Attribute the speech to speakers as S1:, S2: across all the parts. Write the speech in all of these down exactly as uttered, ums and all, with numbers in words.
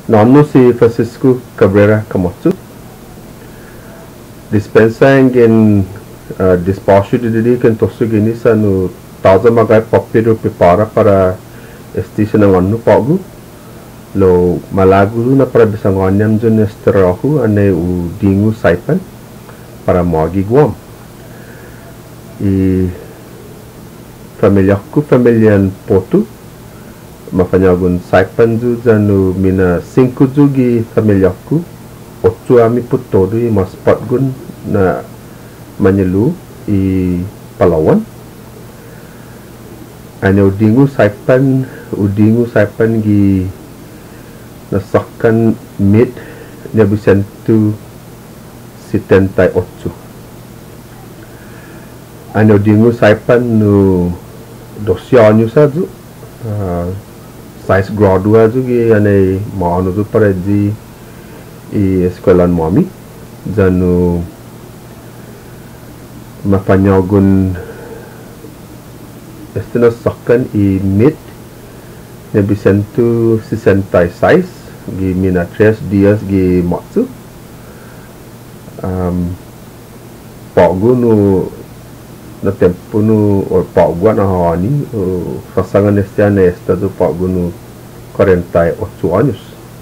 S1: Nonno si Francisco Cabrera Camacho. Dispensa ingin uh, despacho de dedica tosso gini sa no tausa magai papiro prepara para estisha ng ano pagu lo malagu na para bisang onyam dyan esterahu ane u dingu saipan para moagi guam i familia ku familian potu mafanyagun saipan ju janu mina cinco ju gi familia ku ocho ami putodo i maspat gun na Manyelu i Palawan ane udingu saipan udingu saipan gi nasakkan mid nya bisentu setenta y ocho ane udingu saipan no doce anos aju uh, seis gradua aju gi ane maano ju para di i escolan mami janu mapanyagun este nasakkan i mid nya bisentu sesenta y seis gi mina tres dias gi matsu um, pagu no na tempo no or pagu na hani pasangan este ano esta do pagu no cuarenta y ocho anos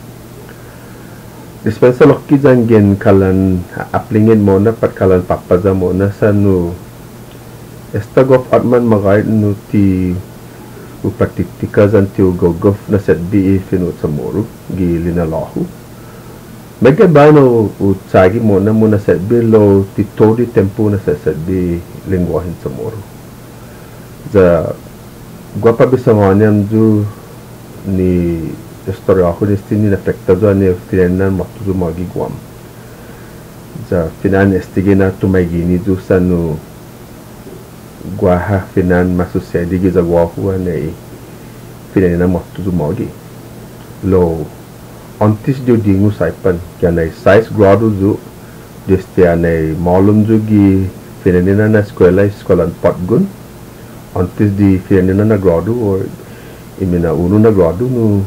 S1: dispensa lokki jangen kalan aplingin mo na pat kalan papaza mo na sa no esta gof atman magay no ti upatiktika zanti ugogof na setbi i finut sa moro gi linalahu mega bano utsagi mo na muna setbi lo ti todi tempo na sa setbi lingwahin sa moro za guapa bisanganyam ju ni istorya ako nesti ni nafekta jo ni finan matu ju magi guam za finan estige na tumagini ju sa no guaha finan masusedi giza guahu ane finan na matu ju magi lo antes de dingu saipan kaya seis grado ju deste ane malum ju gi finan na eskwela escolan patgun antes de finan na grado or imina uno na grado no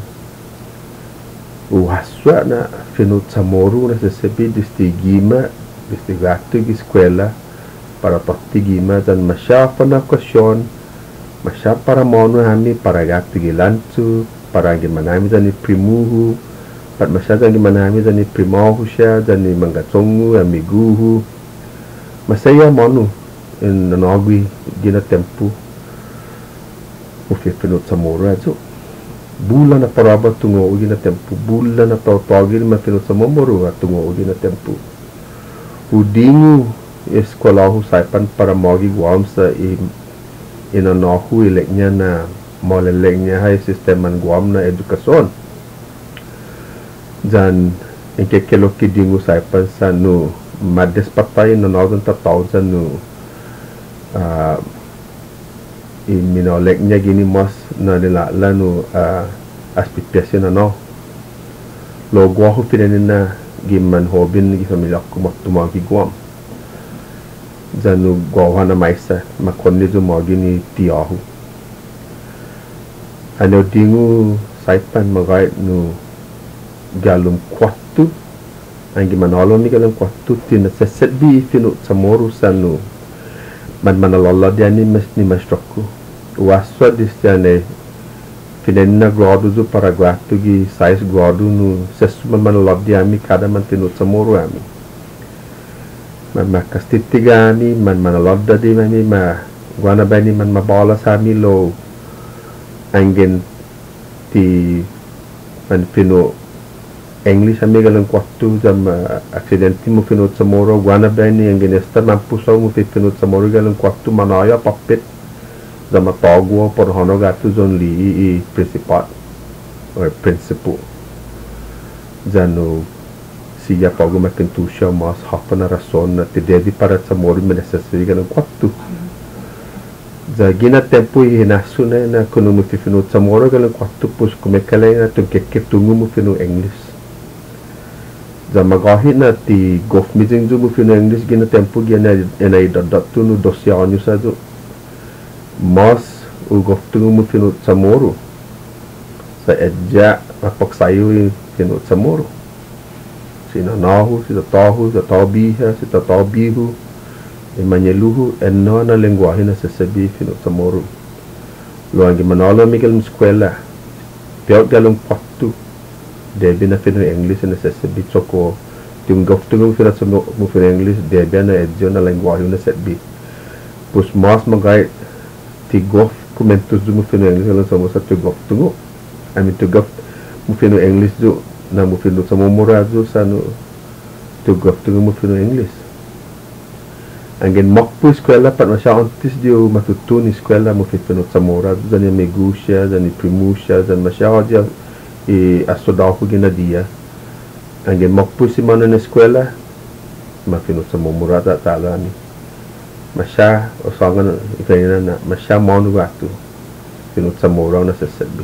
S1: uhaswa na finut sa moro na sasabi deste gima deste gato gi eskwela para patigima dan masyafa na okasyon masya para mono hami para gato gi lantu para gimanami dan ni primuhu pat masya dan gimanami dan ni primahu siya dan ni mangatongu amiguhu masaya mono in nanagwi gina tempo ufi finut sa moro ajo bulan na paraba tungo ugi na tempo bulan na tawtawagin mafinut sa momoro at tungo ugi na tempo udingu eskwelahu saipan para magi guam sa inanahu ileknya na maleleknya hai sisteman guam na edukasyon dan ingkekelok kidingu saipan sa no mades patay no naudon tataw sa no uh, iminoleknya gini mas na nilala no uh, aspipyasyon ano lo guahu pinanin na giman hobin gi familia ko matumagi guam janu guaha na maisa makonni jo magi ni tiahu ano dingu saipan magay no galum kwatu ang giman halon ni galum kwatu tin sa setbi finu samoro sanu man manalala dia ni mas ni mastroko waswa distiane finena grado ju para guatu gi seis grado no sesu man manalala dia mi kada man finu samoro ami man makastitigami man manalala di mami ma guana bani man mabala sami lo angin ti man finu English ami galang kwatu jam uh, aksidenti mo finut sa moro guana bani ang ginesta mampusaw mo finut sa moro galang kwatu manaya papit jam matagwa por hono gatu zon li i principal or principal jano siya pago makintusya mas hapa na rason na tidedi para sa moro manasasari galang kwatu za gina tempo i hinasu na na kuno mo finut sa moro galang kwatu pus kumekalay na tungkekip tungo mo finut English za magahi na ti golf meeting ju mo fino English gina tempo gina enay dadat tu no doce anos sa ju mas u golf tu mo fino sa moro sa edja mapaksayo finu Chamorro. Sina nahu, sita tohu, sita tobiha, sita tobihu, e manyeluhu, e no na linguahe na sesebi finu Chamorro. Lo angi manolo miguel escola, piot galung patu, debi na finu English na sesebi choko, tiung goftungu finu mu finu English, debi na edjo na linguahe na sesebi. Pus mas magai ti gof kumentus du mu finu English na samo sa ti goftungu, ami ti gof mu finu English du na mu finu sa mumurado sa no tu goftungu mu finu English. Angin mokpu escola pat masya antes dio matutun escola mu finu sa mumurado dan ya megusha dan ya primusha dan masya hoja e asodahu gina dia. Angin mokpu si mana na escola ma finu sa mumurado tala ni. Masya osangan ikayana na masya monu gatu finu sa mumurado na sesebi.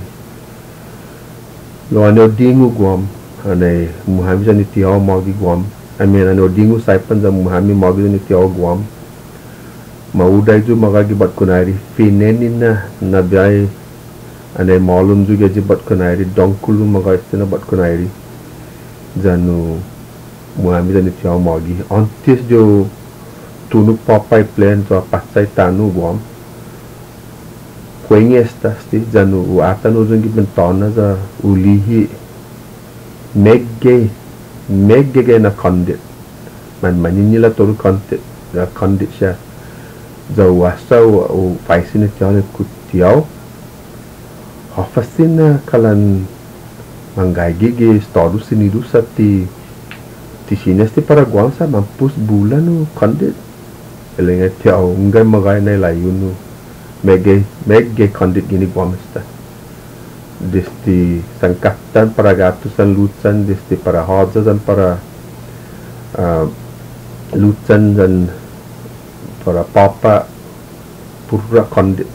S1: Lo ane odingu guam ane muhami sa ni tiaw magi guam ame ane odingu saipan sa muhami magi sa ni tiaw guam mauday ju magagibat kunari finenin na nabiyay ane malum ju gajibat kunari dongkulu magaistina bat kunari janu muhami sa ni tiaw magi antes jo tunu papai plan to pasay tanu guam kwenye estas ti janu u atanu zungi bentona za ulihi megge megge na kondit man maninila toru kondit da kondit sya za wasa u paisini tiaw kutiaw hafasina kalan manggagi ge storu sinidu sati ti sinesti para guangsa mampus bulan u kondit elenga tiaw ngai magai na layunu Mege mege kondit gini guamesta. Desti sangkatan para gatusan lucan, desti para hoja dan para uh, lucan dan para papa pura kondit.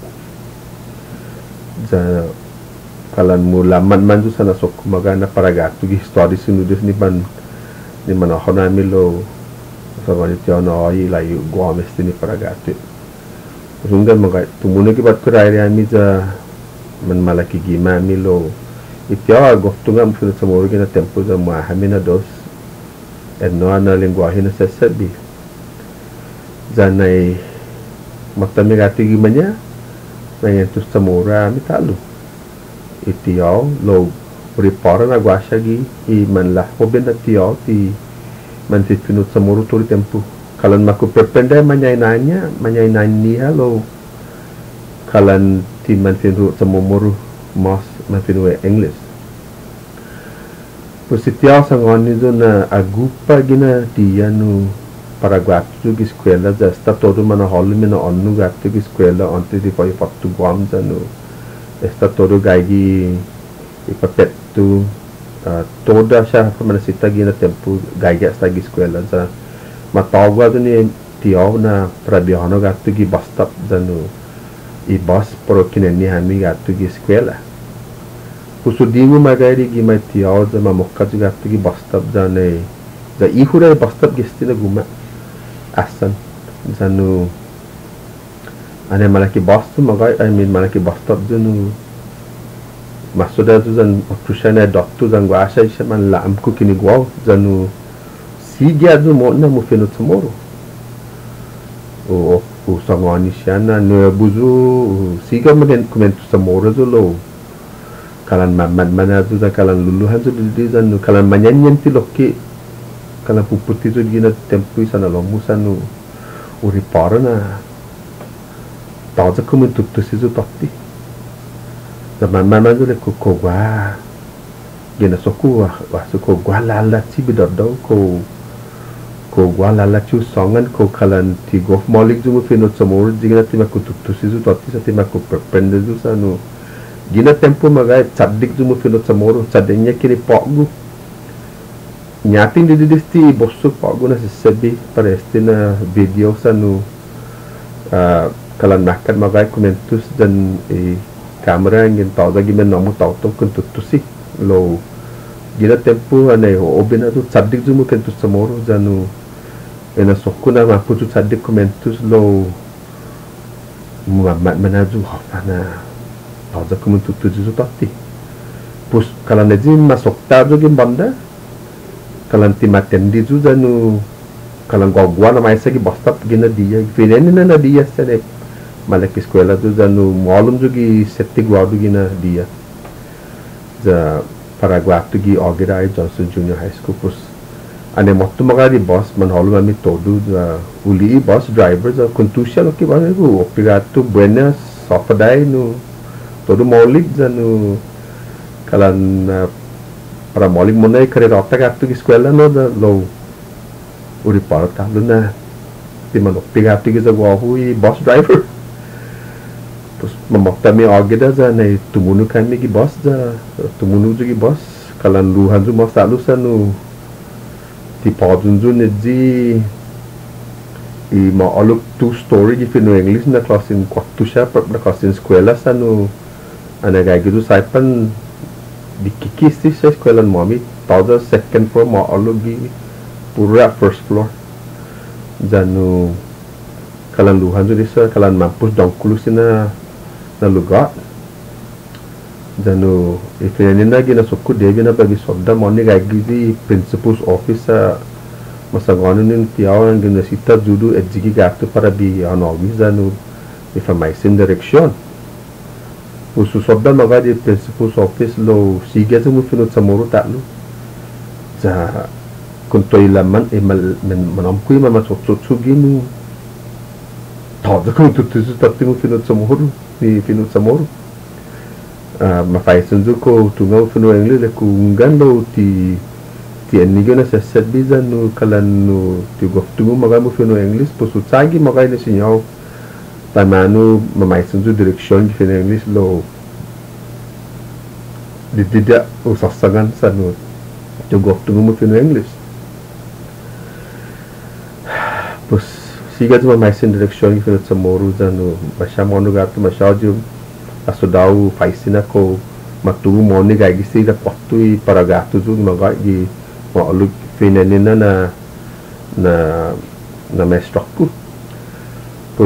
S1: Ja kalan mula man man tu sana sok magana para gatu gi story sinu des ni ban ni mana hona milo sa gani tiano ai lai guamesti ni para gatu. Sunggan magai tumune ki bat kurai ami ja man malaki gima milo itya goftunga mfuna Chamorro gina tempo za ma hamina dos enno ana linguahe na sesebi janai matame gati gimanya mayen tu Chamorro ami talu itya lo ripara na guasha gi i man la hoben na tiya ti man finu Chamorro tori tempo kalan maku perpenda manyai nanya manyai nanya lo kalan ti manfinu Chamorro mas manfinu English positiao sangoni do na agupa gina dia nu para gatu gi escola ja sta todo mana holu mina onnu gatu gi escola ante di pai fattu guam janu sta todo gaigi ipapetu uh, toda sha mana sita gina tempo gaigi sta gi escola ja matawga ni tiaw na prabiano gatu gi bastap danu i bas pro kineni hami gatu gi escola pusudingu magari gi mai tiaw da mamokka gi gatu gi bastap dane da ihura bastap gestina guma asan danu ane malaki bastu magai I mean malaki bastap danu masuda tu dan pushana doctor dan guasha man la amku kini gwa danu sigia du mo na mo finu Chamorro o o sangani siana no buzu siga maden kumentu Chamorro lo kalan mamad mana tu da kalan luluhan tu di dan kalan manyanyen ti lokki kalan puputi tu gina tempu sana lomusan u ripara na taza kumentu tu sizu totti da mamad tu le ko ko wa gina soku wa wa soku gwa lala ti bidoddo ko ko guala la chu songan ko kalan ti gof molik jumu finu Chamorro jigna ti maku tuttu sizu totti sa ti maku perpende ju sanu gina tempo magai caddik jumu finu Chamorro cadenya kini pogu nyatin di disti bosu pogu na sesebi parestina video sanu uh, kalan makan magai komentus dan e kamera ngin tau da gimen nomu tau to kun tuttu si lo gina tempo ane obina tu caddik jumu kentu Chamorro janu ena sokuna mapu tu caddik komentus lo Muhammad manaju hafana tau da komentu tu ju tati pus kalan aji masuk tajo gim banda kalan timatendi ju janu kalan gua na maisa gi bostap gina dia fineni na dia sene malek escola ju janu malum ju gi setti guadu gina dia ja paraguatu gi ogirai Johnson Junior High School pus ane mottu magari boss man halu ami todo ja uli boss driver ja contusha loki ba ku obrigado buenas sofadai no todo maulik janu kalan uh, para maulik monai kare rota gatu ki escola no da lo uri para talu na di man obrigado ki ja gua hui boss driver pus mamokta mi agida ja nei tumunu kan mi ki boss ja tumunu ju ki boss kalan lu hanju mas talu sanu di pajunju neji i ma aluk two story di fino English na class in quartu sha per class in escola sanu ana ga gitu saipan di kiki sti sa escola mami tada second floor ma aluk gi pura first floor janu kalan luhan ju disa kalan mampus dongkulu sina na lugar janu ifeni na gina sokku devi na bagi sobda moni ga gizi principal's officer masagonu nin tiaw ang gina sita judu ejigi gatu para bi anomi janu information direction usu sobda maga di principal's office lo sige ju mu finu tsamoru talu ja kuntoi laman e mal men manam kui mama sotso ginu tada kun tutu tatti mu finu tsamoru ni finu tsamoru Uh, mafai sunju ko tungau finu English le kungan lo ti ti enigo na sesset bizan nu kalan nu ti gof tungu magai mu finu English posu tsagi magai na sinyau tamanu mamai sunju direction ki finu English lo di tidak usasangan sanu ti gof tungu mu finu English pos siga tu mamai sun direction ki finu tsamoru janu masha monu gatu masha ju asodau faisina ko matu moni ga gisi da kwatui paragato ju maga gi ma alu finenina na na na mestraku pus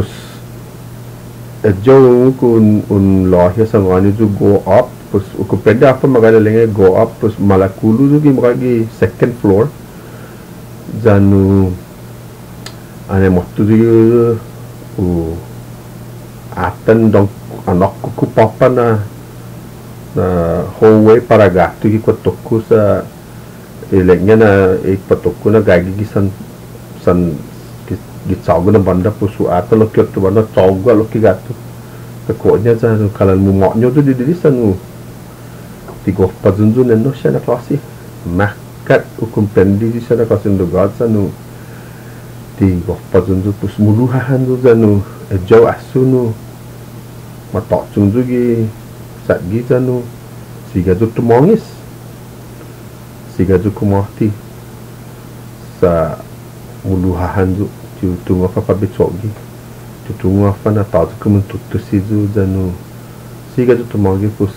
S1: ejo kun un lahia sangani ju go up pus ko peda apa maga lenge go up pus malakulu ju gi maga gi second floor janu ane matu ju u atan dong anak ku papa na na hallway para gato ki kotoku sa ilengnya na ik patoku na gagi gisan san gitsago na banda pusu ata lo kyot to banda tawga lo ki gato takonya sa kalan mu monyo to didi sanu tigo pazunzu nenno siya na klasi makat u komprendi siya na klasi ndo god sanu tigo pazunzu pus muluhahan do sanu ejaw asunu matok junju gi sat gi janu siga ju tumongis siga ju kumati sa muluhahan ju tu tunga fa bicogi tu tunga fa na ta ju kumun tutu si ju janu siga ju tumongi pus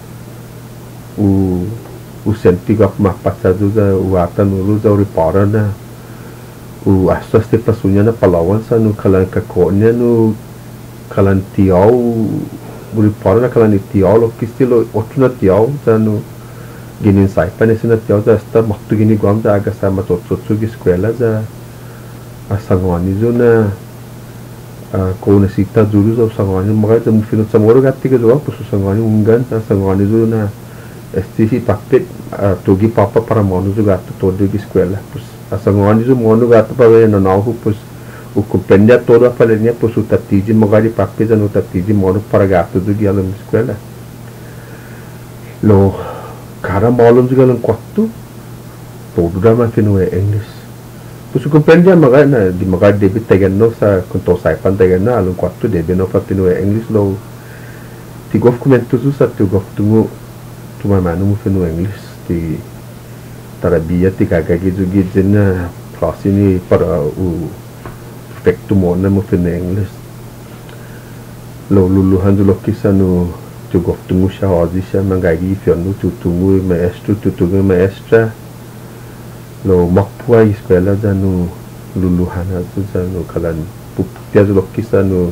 S1: u u senti ga ma pasa ju ja u ata nulu ja uri para na u asasti pasunya na Palawan sa nu kalan ka konya nu kalan tiaw buri parana kalan tiaw lo kistilo otuna tiaw janu ginin saipan esina tiaw ja sta maktu gini guam ja aga sama tsotsu gi escuela ja asangwani zona ko na sita juru ja sangwani maga ja mufino samoro gatti ga jo pusu sangwani ungan ja sangwani zona esti pakpet togi papa para monu jo gatto todo gi escuela pus asangwani jo monu gatto pa na nahu pus o compreender toda a farinha por su tatiji magari papeza no tatiji moro para gato do guia na escola lo cara malum juga lang kwatu todo drama fino é inglês por su compreender magari na di magari debe tegano sa conto sai pan tegano alun kwatu debe no fa fino é inglês lo ti gof comento su sa ti gof tu tu ma manu mu fino é inglês ti tarabia ti kagagi jugi jena klasini para o perfecto mona mo fino English lo luluhan du lokisa no tu gof tungu sha hozi sha mangagi fionu tu tungu maestro tu tungu maestra lo makpua escola janu luluhan tu janu kalan puptia du lokisa no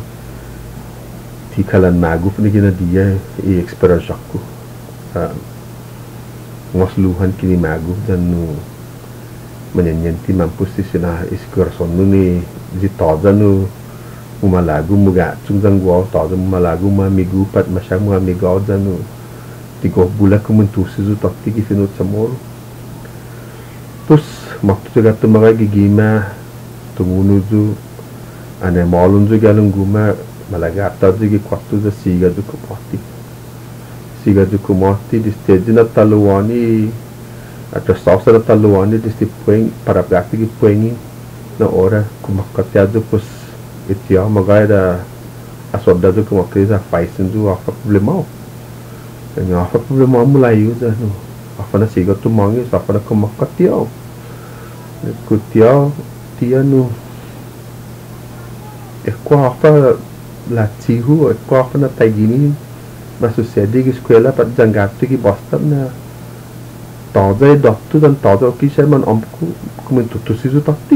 S1: ti kalan magu fini gina dia e experience aku ngosluhan kini magu janu menyenti mampus di sina iskur sonu ni di toza nu umalagu muga cungzang gua toza umalagu ma migu pat masyang ma migu janu tigo bula kumentusi zu takti ki finut samor pus waktu juga tumaga gigima tungunu zu ane malun zu galung guma malaga atta zu gi kwatu za siga zu kupati siga zu kumati di stage na taluani atau sausa na taluani di sti pueng para prakti ki puengi na ora kumakatya zu pus itia magaya da asoda zu kumakriza faisin zu apa problema yang apa problema mulai u za no apa na siga tu mangi apa na kumakatya kutia tia no e qua apa la tihu e qua apa na tagini ma succede che scuola per zangato che basta na toza e dotto dan toza ki sherman omku come tutto si su tatti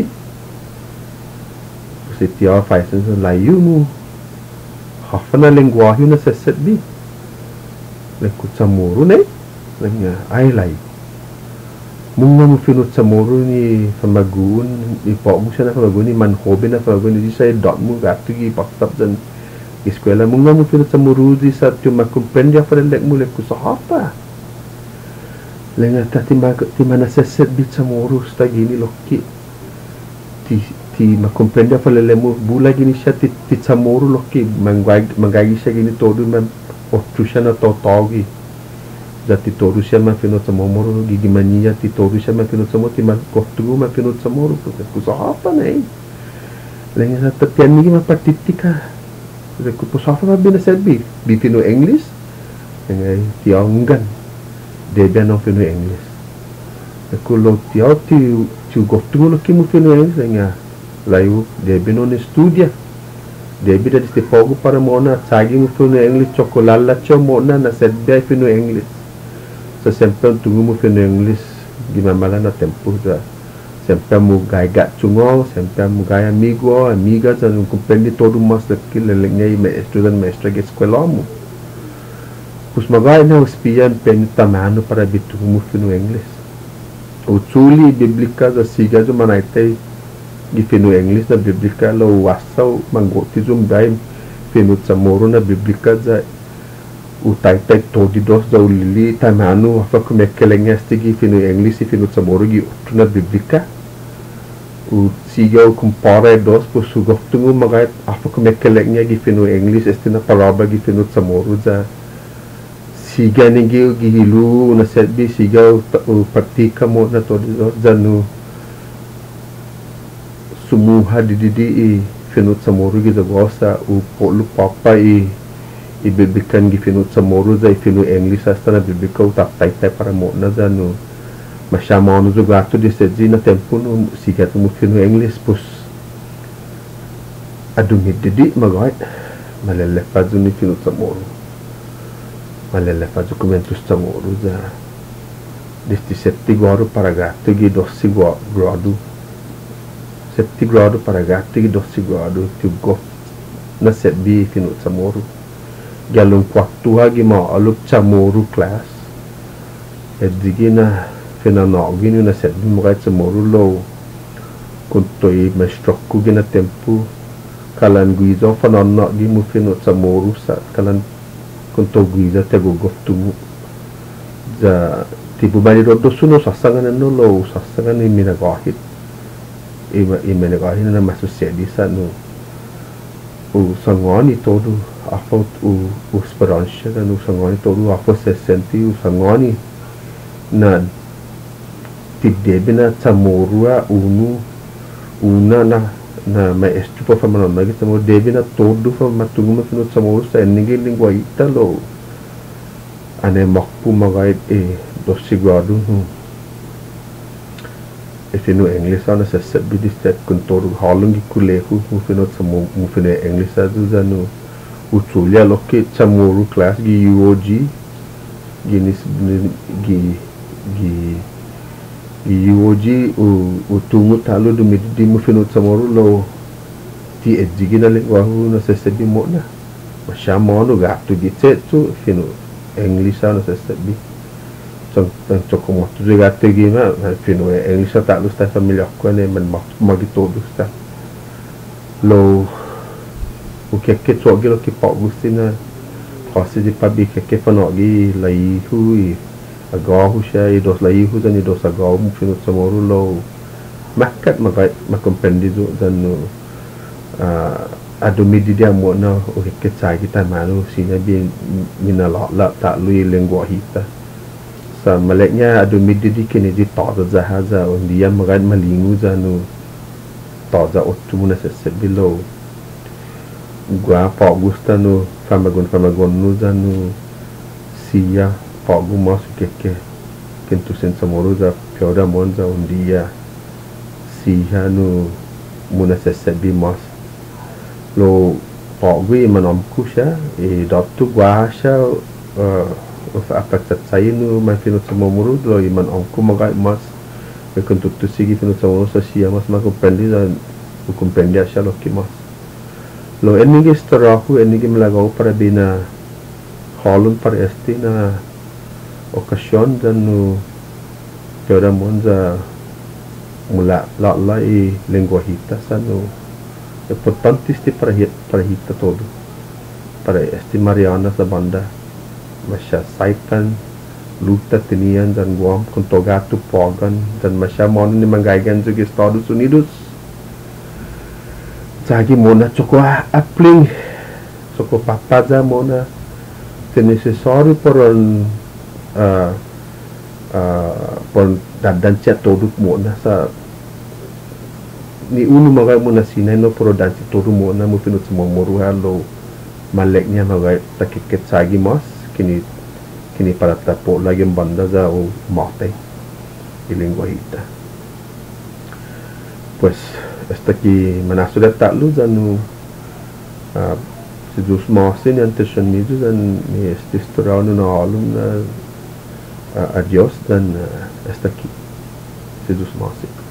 S1: se ti ha fai senso la yu apa na linguaggio na sesset bi le kucamuru ne lenya ai lai munga mu finut samuru ni famagun i po mu sana famagun ni man hobe na famagun ni sai dot mu gatu gi pastab dan escola munga mu finut samuru di sa tu ma comprende fa lek mu le ku sahapa lenga ta ti ma ti mana seset bit samuru sta gini lokki ti ti ma comprende fa le mu bula gini sha ti ti samuru lokki mangai mangai sha gini todo man otushana to togi jati toru siya ma finot sa momoro gigi mania ti toru siya ma finot sa mo ti man kohtugu ma finot sa moro ku sahafa na eh lenga sa tatian ni ma partitika ku po sahafa ma bina serbi bi fino English lenga ti anggan de beno fino English ku lo ti au ti ti kohtugu lo ki mo fino English lenga layu de beno ne studia de bida di pogo para mona sagi mo fino English chocolala cho mona na serbi fino English sempre tunggu mu fino English gimana na tempo za sempre mu gaiga chungo sempre mu gaya amigo amiga za comprendi todo mas daquilo lengai maestro dan maestra que escola mu pus magai na uspian pen tamano para bitu mu fino English o chuli biblica za siga zo manaite gi fino English na biblica lo wasau mangoti zum dai fino samoro na biblica za utai tai todi dos da ulili tamanu apa kumekelengnya stigi fino English fino samoro gi utuna biblica u siga u compare dos po sugof tungu magai apa kumekelengnya gi fino English estina paraba gi fino samoro za siga ningi gi hilu na serbi siga u pratika mo na todi dos janu sumuha dididi i fino samoro gi za gosa u polu papa i i bibikan gi finut samoro za i finu English astana bibika u taptai tai para mo na za no masyama ono zo gato di seji na tempo no sigat mo finu English pus adumi didi magay malelefa zo ni finut samoro malelefa zo kumentus samoro za desti setti grado para gato gi dossi grado setti grado para gato gi dossi grado ti go na setbi finut samoro galung waktu lagi mau aluk camuru kelas edigi na fina no gini na set mukai camuru lo kuntoi mestrokku gina tempu kalan guizo fana no gi mu fino camuru sa kalan kunto guiza tego goftumu za tipu bani rodo suno sasangan no lo sasangan ni mina gahit ima ima gahit na masu sedi sa no o sangoni todo apa o o esperança no sangoni todo apa se senti o sangoni na tidebina tamorua unu una na na maestro pa famano na kita mo debina todo fa matungu mafino tamoro sa ningi lingua italo ane makpu magai e dosi gradu e fino English ana se sabi di stat kontor halungi kuleku mu fino samo mu fino English adu zanu utulia loke chamuru class gi U O G ginis gi gi gi U O G u utumu talo du di mu fino samoro lo ti edzigina le wa na se sabi mo na mashamano gato gi tetsu fino English ana se sabi Então, choco muito de gato aqui, mas enfim, é English tá lu está familiar com ele, mas mas de todos está. Lo o que é que tu aquilo que pode gostar quase de pabi que que fano aqui lai hui agora o che e dos lai hu dan e dos agora um fino samoro lo makat magai makompendido dan a domidi dia mo na o que sai kita malu sina bi minala la tak lui lengua hita sa maleknya adu midi di kini di ta za haza on dia magai malingu za no ta za otu na se sebilo gua pa gusta no famagon famagon no za no sia pa gumas que que kentu sen samoro za piora monza on dia sia no muna se sebi mas lo pa gui manom kusha e dottu gua sha apa saya nu mai fino semua muru lo iman omku magai mas e kentu tu sigi fino semua sa sia mas ma comprendi dan o comprendi sha lo ki mas lo enige starahu enige melagau para bina halun para estina ocasión dan nu piora monza mula la la e lengua hita sanu é importante este para para hita todo para este Mariana sa banda masya saipan luta tenian dan guam kontogatu pogan dan masya mon ni mangaigan juga Estados Unidos Zagi mona choco apling choco papaza mona se necessário por um uh, uh, por dan chat todo mona sa ni unu magai mona sina no por dan chat todo mona mo pino semua moru halo maleknya magai takiket sagi mas kini kini para tapo lagi banda za o mate di lingua hita pues hasta aquí manaso de taklu zanu uh, sedus masin yang tersenidu dan ni este storau no alum na uh, adios dan uh, hasta aquí sedus masin